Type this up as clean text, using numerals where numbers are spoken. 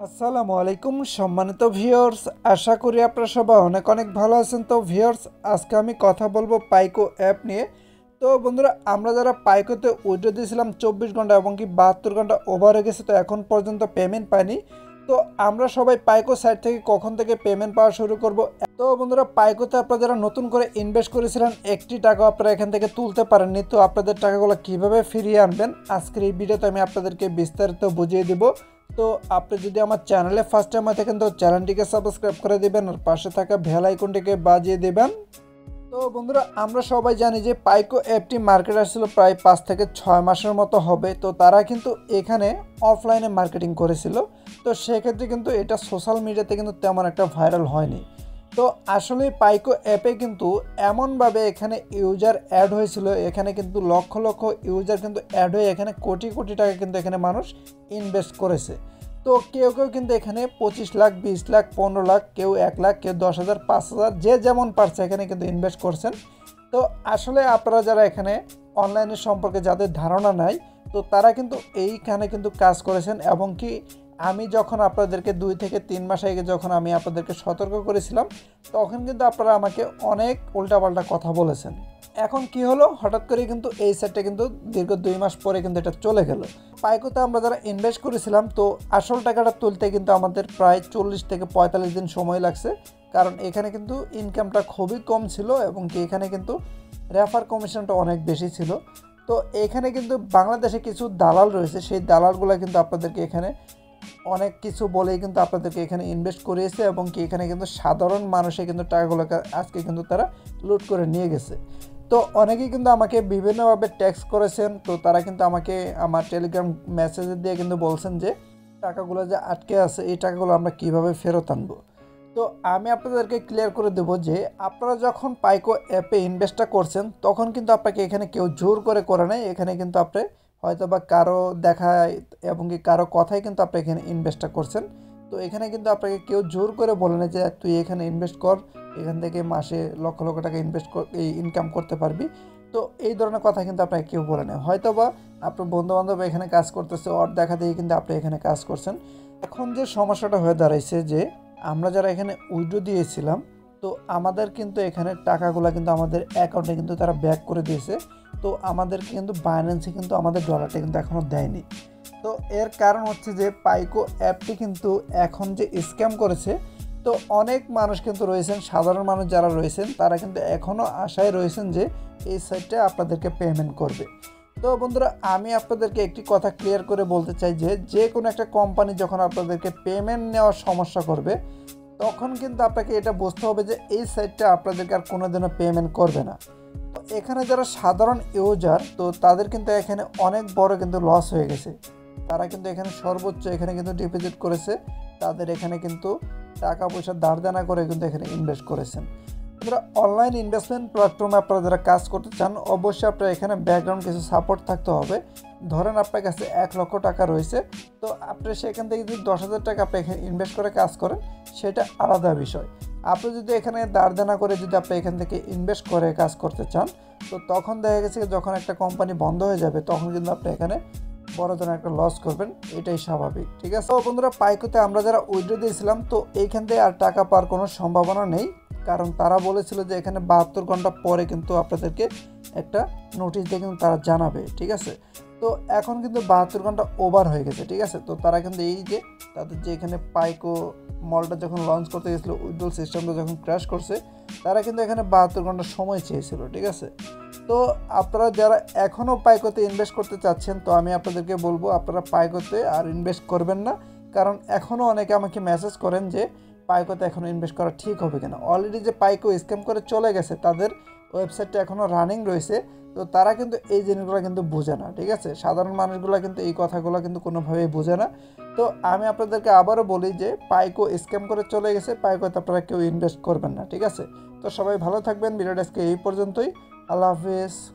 আসসালামু আলাইকুম সম্মানিত ভিউয়ার্স, আশা করি আপনারা সবাই অনেক অনেক ভালো আছেন। তো ভিউয়ার্স, আজকে আমি কথা বলবো পাইকো অ্যাপ নিয়ে। তো বন্ধুরা, আমরা যারা পাইকোতে উইথড্র দিয়েছিলাম 24 ঘন্টা এবং কি 72 ঘন্টা ওভার হয়ে গেছে, তো এখন পর্যন্ত পেমেন্ট পাইনি। তো আমরা সবাই পাইকো সাইট থেকে কখন থেকে পেমেন্ট পাওয়া শুরু করব। তো বন্ধুরা, পাইকোতে আপনারা যারা নতুন করে ইনভেস্ট করেছিলেন, একটি টাকা আপনারা এখান থেকে তুলতে পারেননি, তো আপনাদের টাকাগুলো কিভাবে ফিরিয়ে আনবেন আজকের এই ভিডিওতে আমি আপনাদেরকে বিস্তারিত বুঝিয়ে দেব। তো আপনি যদি আমার চ্যানেলে ফার্স্ট টাইম হয়ে থাকেন তো চ্যানেলটিকে সাবস্ক্রাইব করে দেবেন আর পাশে থাকা বেল আইকনটিকে বাজিয়ে দেবেন। তো বন্ধুরা, আমরা সবাই জানি যে পাইকো অ্যাপটি মার্কেট আসছিল প্রায় 5 থেকে 6 মাসের মতো হবে। তো তারা কিন্তু এখানে অফলাইনে মার্কেটিং করেছিল, তো সেক্ষেত্রে কিন্তু এটা সোশ্যাল মিডিয়াতে কিন্তু তেমন একটা ভাইরাল হয়নি। তো আসলে পাইকো অ্যাপে কিন্তু এমনভাবে এখানে ইউজার অ্যাড হয়েছিল, এখানে কিন্তু লক্ষ লক্ষ ইউজার কিন্তু অ্যাড হয়ে এখানে কোটি কোটি টাকা কিন্তু এখানে মানুষ ইনভেস্ট করেছে। তো কেউ কেউ কিন্তু এখানে 25 লাখ, 20 লাখ, 15 লাখ, কেউ 1 লাখ, কেউ 10,000, 5,000, যে যেমন পারছে এখানে কিন্তু ইনভেস্ট করছেন। তো আসলে আপনারা যারা এখানে অনলাইনের সম্পর্কে যাদের ধারণা নাই, তো তারা কিন্তু এইখানে কিন্তু কাজ করেছেন। এবং কি আমি যখন আপনাদেরকে 2 থেকে 3 মাস আগে যখন আমি আপনাদেরকে সতর্ক করেছিলাম, তখন কিন্তু আপনারা আমাকে অনেক উল্টাপাল্টা কথা বলেছেন। এখন কি হলো, হঠাৎ করে কিন্তু এই সেটটা কিন্তু দীর্ঘ 2 মাস পরে কিন্তু এটা চলে গেল। পাইকোতে আমরা যারা ইনভেস্ট করেছিলাম, তো আসল টাকাটা তুলতে কিন্তু আমাদের প্রায় 40 থেকে 45 দিন সময় লাগছে, কারণ এখানে কিন্তু ইনকামটা খুবই কম ছিল এবং কি এখানে কিন্তু রেফার কমিশনটা অনেক বেশি ছিল। তো এখানে কিন্তু বাংলাদেশে কিছু দালাল রয়েছে, সেই দালালগুলো কিন্তু আপনাদেরকে এখানে অনেক কিছু বলেই কিন্তু আপনাদেরকে এখানে ইনভেস্ট করিয়েছে এবং কি এখানে কিন্তু সাধারণ মানুষে কিন্তু টাকাগুলোকে আজকে কিন্তু তারা লুট করে নিয়ে গেছে। তো অনেকেই কিন্তু আমাকে বিভিন্নভাবে টেক্সট করেছেন, তো তারা কিন্তু আমাকে আমার টেলিগ্রাম মেসেজে দিয়ে কিন্তু বলছেন যে টাকাগুলো যে আটকে আছে এই টাকাগুলো আমরা কিভাবে ফেরত আনবো। তো আমি আপনাদেরকে ক্লিয়ার করে দেব যে আপনারা যখন পাইকো অ্যাপে ইনভেস্টটা করছেন, তখন কিন্তু আপনাকে এখানে কেউ জোর করে নেয়। এখানে কিন্তু আপনি হয়তো বা কারো দেখায় এবং কি কারো কথাই কিন্তু আপনি এখানে ইনভেস্টটা করছেন। তো এখানে কিন্তু আপনাকে কেউ জোর করে বলে না যে তুই এখানে ইনভেস্ট কর, এখান থেকে মাসে লক্ষ লক্ষ টাকা ইনকাম করতে পারবি। তো এই ধরনের কথা কিন্তু আপনাকে কেউ বলে না। হয়তো বা আপনার বন্ধুবান্ধব এখানে কাজ করতেছে, ওর দেখা দিয়ে কিন্তু আপনি এখানে কাজ করছেন। এখন যে সমস্যাটা হয়ে দাঁড়াইছে যে আমরা যারা এখানে উইথড্র দিয়েছিলাম, তো আমাদের কিন্তু এখানে টাকাগুলো কিন্তু আমাদের অ্যাকাউন্টে কিন্তু তারা ব্যাক করে দিয়েছে। তো আমাদের কিন্তু বাইন্যান্সে কিন্তু আমাদের ডলারটা কিন্তু এখনও দেয়নি। তো এর কারণ হচ্ছে যে পাইকো অ্যাপটি কিন্তু এখন যে স্ক্যাম করেছে, তো অনেক মানুষ কিন্তু রয়েছেন, সাধারণ মানুষ যারা রয়েছেন তারা কিন্তু এখনও আশায় রয়েছেন যে এই সাইটটা আপনাদেরকে পেমেন্ট করবে। তো বন্ধুরা, আমি আপনাদেরকে একটি কথা ক্লিয়ার করে বলতে চাই যে যে কোনো একটা কোম্পানি যখন আপনাদেরকে পেমেন্ট নেওয়ার সমস্যা করবে, তখন কিন্তু আপনাকে এটা বুঝতে হবে যে এই সাইটটা আপনাদেরকে আর কোনোদিনও পেমেন্ট করবে না। তো এখানে যারা সাধারণ ইউজার, তো তাদের কিন্তু এখানে অনেক বড় কিন্তু লস হয়ে গেছে। তারা কিন্তু এখানে সর্বোচ্চ এখানে কিন্তু ডিপোজিট করেছে, তাদের এখানে কিন্তু টাকা পয়সা ধার দেনা করে কিন্তু এখানে ইনভেস্ট করেছেন। আপনারা অনলাইন ইনভেস্টমেন্ট প্ল্যাটফর্মে আপনারা যারা কাজ করতে চান, অবশ্যই আপনার এখানে ব্যাকগ্রাউন্ড কিছু সাপোর্ট থাকতে হবে। ধরেন আপনার কাছে 1 লক্ষ টাকা রয়েছে, তো আপনি সেখান থেকে যদি 10,000 টাকা আপনি এখানে ইনভেস্ট করে কাজ করেন, সেটা আলাদা বিষয়। আপনি যদি এখানে ধার দেনা করে যদি আপনি এখান থেকে ইনভেস্ট করে কাজ করতে চান, তো তখন দেখা গেছে যখন একটা কোম্পানি বন্ধ হয়ে যাবে, তখন কিন্তু আপনি এখানে বড় ধরনের একটা লস করবেন, এটাই স্বাভাবিক। ঠিক আছে। তো বন্ধুরা, পাইকোতে আমরা যারা উইথড্র দিয়েছিলাম, তো এইখান থেকে আর টাকা পাওয়ার কোনো সম্ভাবনা নেই, কারণ তারা বলেছিল যে এখানে 72 ঘন্টা পরে কিন্তু আপনাদেরকে একটা নোটিশ দিয়ে কিন্তু তারা জানাবে। ঠিক আছে। তো এখন কিন্তু 72 ঘন্টা ওভার হয়ে গেছে। ঠিক আছে। তো তারা কিন্তু এই যে তাদের যে এখানে পাইকো মলটা যখন লঞ্চ করতে গেছিলো, উইথড্রল সিস্টেমটা যখন ক্র্যাশ করছে, তারা কিন্তু এখানে 72 ঘন্টা সময় চেয়েছিল। ঠিক আছে। তো আপনারা যারা এখনও পাইকোতে ইনভেস্ট করতে চাচ্ছেন, তো আমি আপনাদেরকে বলবো আপনারা পাইকোতে আর ইনভেস্ট করবেন না, কারণ এখনও অনেকে আমাকে মেসেজ করেন যে পাইকোতে এখনও ইনভেস্ট করা ঠিক হবে কিনা। অলরেডি যে পাইকো স্ক্যাম করে চলে গেছে, তাদের ওয়েবসাইটটা এখনও রানিং রয়েছে, তো তারা কিন্তু এই জিনিসগুলো কিন্তু বোঝে না। ঠিক আছে। সাধারণ মানুষগুলো কিন্তু এই কথাগুলো কিন্তু কোনোভাবেই বোঝে না। তো আমি আপনাদেরকে আবারও বলি যে পাইকো স্ক্যাম করে চলে গেছে, পাইকোতে আপনারা কেউ ইনভেস্ট করবেন না। ঠিক আছে। তো সবাই ভালো থাকবেন। ভিডিওটা আজকে এই পর্যন্তই। আল্লাহ হাফিজ।